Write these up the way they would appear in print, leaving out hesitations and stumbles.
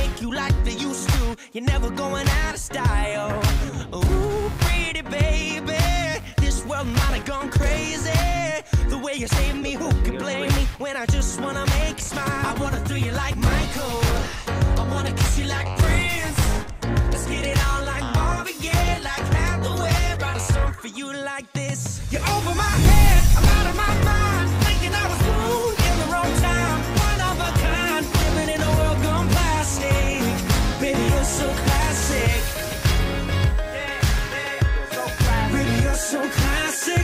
make you like they used to. You're never going out of style. Ooh, pretty baby, this world might have gone crazy. The way you save me, who can blame me when I just wanna make you smile? I wanna throw you like Michael, I wanna kiss you like Prince. Let's get it on like Marvin Gaye, like Hathaway. Write a song for you like this. You're over my head, I'm out of my mind, thinking I was born in the wrong time. One of a kind, living in a world gone plastic. Baby, you're so classic. Baby, you're so classic.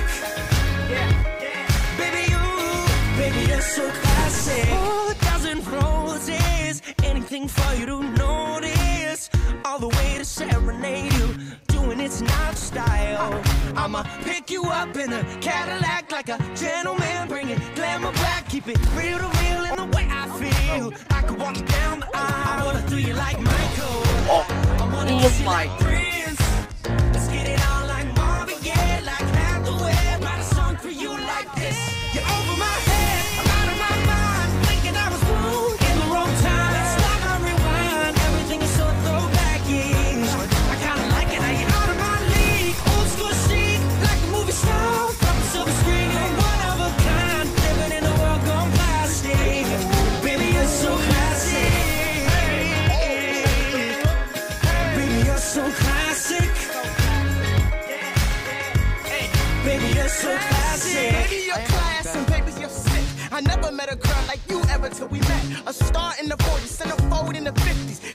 Baby, you're so classic. Oh, a dozen roses, anything for you to notice. All the way to serenade you, doing it's not style. I'ma pick you up in a Cadillac like a gentleman, bring it glamour back, keep it real to real in the way I feel. I could walk you down the aisle, I wanna do you like Michael, I wanna kiss you like Prince. Let's get it on like Marvin Gaye, like Hathaway. Write a song for you like this. You're over my head, I'm out of my mind, thinking I was born in the wrong time. Let's stop and rewind, everything is so throwback-ish. I kinda like it how you're out of my league. Old school chic, like a movie star from the silver screen. You're one of a kind, living in a world gone plastic. Baby, you're so classic. Baby, you're so classic. Baby, you're so classic. Baby, you're class and baby, you're sick. I never met a girl like you ever till we met. A star in the 40s, centerfold in the 50s.